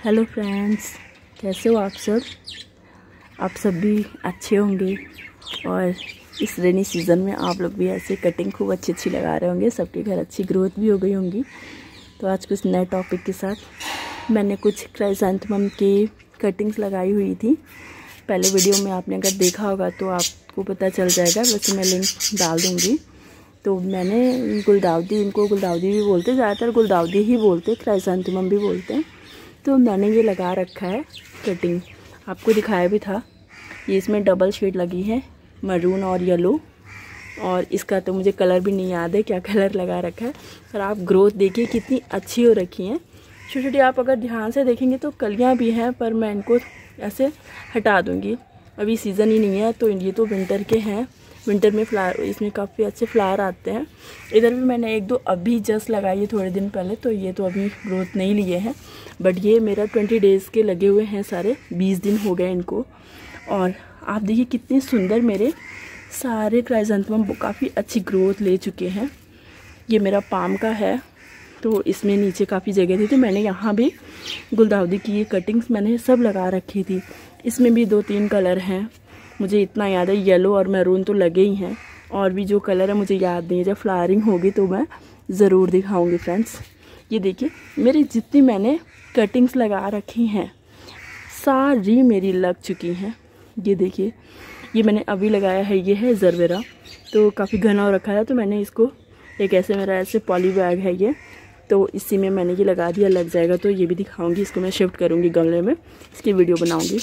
Hello friends, कैसे हो आप सब? आप सब भी अच्छे होंगे और इस रेनी सीज़न में आप लोग भी ऐसे कटिंग खूब अच्छी लगा रहे होंगे। सबके घर अच्छी ग्रोथ भी हो गई होंगी। तो आज कुछ नए टॉपिक के साथ मैंने कुछ क्राइसैंथेमम की कटिंग्स लगाई हुई थी। पहले वीडियो में आपने अगर देखा होगा तो आपको पता चल जाएगा, वैसे मैं लिंक डाल दूँगी। तो मैंने गुलदाउदी, इनको गुलदाउदी भी बोलते हैं, ज़्यादातर गुलदाउदी ही बोलते हैं, क्राइसैंथेमम भी बोलते हैं। तो मैंने ये लगा रखा है कटिंग, आपको दिखाया भी था। ये इसमें डबल शेड लगी है, मरून और येलो, और इसका तो मुझे कलर भी नहीं याद है क्या कलर लगा रखा है। और आप ग्रोथ देखिए कितनी अच्छी हो रखी हैं। छोटी छोटी आप अगर ध्यान से देखेंगे तो कलियाँ भी हैं, पर मैं इनको ऐसे हटा दूँगी। अभी सीज़न ही नहीं है, तो ये तो विंटर के हैं। विंटर में फ्लावर, इसमें काफ़ी अच्छे फ्लावर आते हैं। इधर भी मैंने एक दो अभी जस्ट लगाई है थोड़े दिन पहले, तो ये तो अभी ग्रोथ नहीं लिए हैं। बट ये मेरा 20 डेज़ के लगे हुए हैं सारे, 20 दिन हो गए इनको। और आप देखिए कितने सुंदर मेरे सारे क्राइसैंथेमम काफ़ी अच्छी ग्रोथ ले चुके हैं। ये मेरा पाम का है, तो इसमें नीचे काफ़ी जगह थी, तो मैंने यहाँ भी गुलदाउदी की ये कटिंग्स मैंने सब लगा रखी थी। इसमें भी 2-3 कलर हैं, मुझे इतना याद है। येलो और मैरून तो लगे ही हैं, और भी जो कलर है मुझे याद नहीं है। जब फ्लावरिंग होगी तो मैं ज़रूर दिखाऊंगी फ्रेंड्स। ये देखिए मेरी जितनी मैंने कटिंग्स लगा रखी हैं सारी मेरी लग चुकी हैं। ये देखिए, ये मैंने अभी लगाया है, ये है जरबेरा, तो काफ़ी घना हो रखा है। तो मैंने इसको एक ऐसे, मेरा ऐसे पॉली बैग है ये, तो इसी में मैंने ये लगा दिया, लग जाएगा। तो ये भी दिखाऊंगी, इसको मैं शिफ्ट करूँगी गमले में, इसकी वीडियो बनाऊँगी।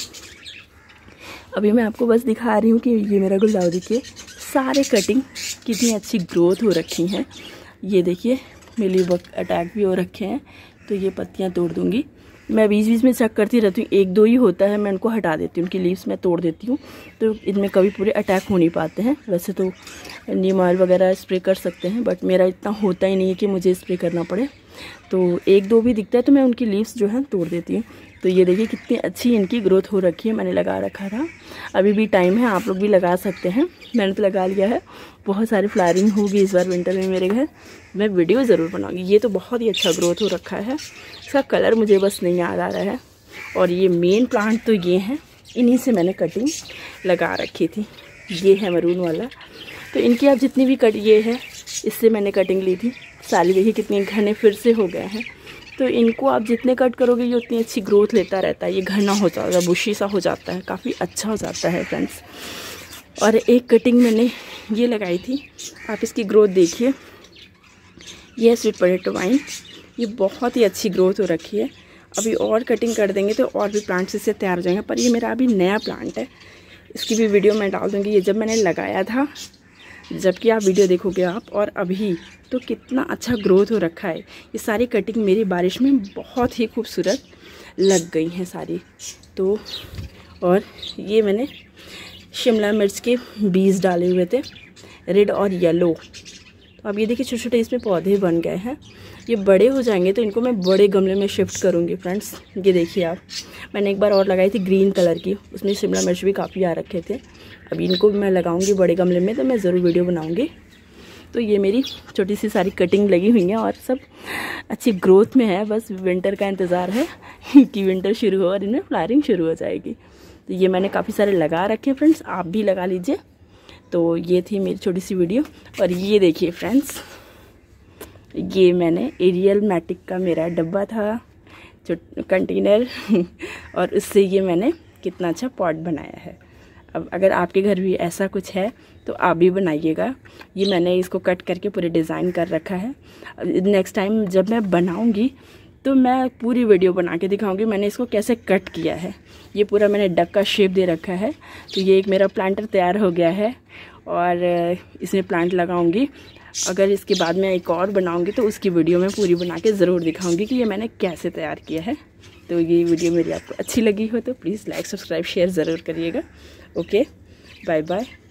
अभी मैं आपको बस दिखा रही हूँ कि ये मेरा गुलदाउदी के सारे कटिंग कितनी अच्छी ग्रोथ हो रखी हैं। ये देखिए मिलीबग अटैक भी हो रखे हैं, तो ये पत्तियाँ तोड़ दूँगी। मैं बीच बीच में चेक करती रहती हूँ, 1-2 ही होता है, मैं उनको हटा देती हूँ, उनकी लीव्स मैं तोड़ देती हूँ। तो इनमें कभी पूरे अटैक हो नहीं पाते हैं। वैसे तो नीम ऑयल वगैरह स्प्रे कर सकते हैं, बट मेरा इतना होता ही नहीं है कि मुझे स्प्रे करना पड़े। तो 1-2 भी दिखता है तो मैं उनकी लीव्स जो है तोड़ देती हूँ। तो ये देखिए कितनी अच्छी इनकी ग्रोथ हो रखी है। मैंने लगा रखा था, अभी भी टाइम है, आप लोग भी लगा सकते हैं। मैंने तो लगा लिया है। बहुत सारी फ्लावरिंग होगी इस बार विंटर में मेरे घर, मैं वीडियो ज़रूर बनाऊंगी। ये तो बहुत ही अच्छा ग्रोथ हो रखा है, इसका कलर मुझे बस नहीं याद आ रहा है। और ये मेन प्लांट तो ये हैं, इन्हीं से मैंने कटिंग लगा रखी थी। ये है मरून वाला, तो इनकी आप जितनी भी कट, ये है, इससे मैंने कटिंग ली थी सारी। देखिए कितने घने फिर से हो गए हैं। तो इनको आप जितने कट करोगे ये उतनी अच्छी ग्रोथ लेता रहता है। ये घना हो जाता है, बुशी सा हो जाता है, काफ़ी अच्छा हो जाता है फ्रेंड्स। और एक कटिंग मैंने ये लगाई थी, आप इसकी ग्रोथ देखिए। ये स्वीट पोटैटो वाइन, ये बहुत ही अच्छी ग्रोथ हो रखी है। अभी और कटिंग कर देंगे तो और भी प्लांट्स इससे तैयार हो जाएंगे। पर ये मेरा अभी नया प्लांट है, इसकी भी वीडियो मैं डाल दूँगी। ये जब मैंने लगाया था, जबकि आप वीडियो देखोगे आप, और अभी तो कितना अच्छा ग्रोथ हो रखा है। ये सारी कटिंग मेरी बारिश में बहुत ही खूबसूरत लग गई हैं सारी। तो और ये मैंने शिमला मिर्च के बीज डाले हुए थे, रेड और येलो। तो अब ये देखिए छोटे छोटे इसमें पौधे बन गए हैं। ये बड़े हो जाएंगे तो इनको मैं बड़े गमले में शिफ्ट करूँगी फ्रेंड्स। ये देखिए आप, मैंने एक बार और लगाई थी ग्रीन कलर की, उसमें शिमला मिर्च भी काफ़ी आ रखे थे। अभी इनको मैं लगाऊंगी बड़े गमले में, तो मैं ज़रूर वीडियो बनाऊंगी। तो ये मेरी छोटी सी सारी कटिंग लगी हुई हैं और सब अच्छी ग्रोथ में है। बस विंटर का इंतज़ार है कि विंटर शुरू हो और इनमें फ्लावरिंग शुरू हो जाएगी। तो ये मैंने काफ़ी सारे लगा रखे हैं फ्रेंड्स, आप भी लगा लीजिए। तो ये थी मेरी छोटी सी वीडियो। और ये देखिए फ्रेंड्स, ये मैंने एरियल मैटिक का मेरा डब्बा था, कंटेनर और उससे ये मैंने कितना अच्छा पॉट बनाया है। अब अगर आपके घर भी ऐसा कुछ है तो आप भी बनाइएगा। ये मैंने इसको कट करके पूरे डिज़ाइन कर रखा है। नेक्स्ट टाइम जब मैं बनाऊंगी तो मैं पूरी वीडियो बना के दिखाऊंगी मैंने इसको कैसे कट किया है। ये पूरा मैंने डक का शेप दे रखा है। तो ये एक मेरा प्लांटर तैयार हो गया है और इसमें प्लांट लगाऊंगी। अगर इसके बाद मैं एक और बनाऊंगी तो उसकी वीडियो मैं पूरी बना के ज़रूर दिखाऊंगी कि ये मैंने कैसे तैयार किया है। तो ये वीडियो मेरी आपको अच्छी लगी हो तो प्लीज़ लाइक, सब्सक्राइब, शेयर ज़रूर करिएगा। Okay, bye bye.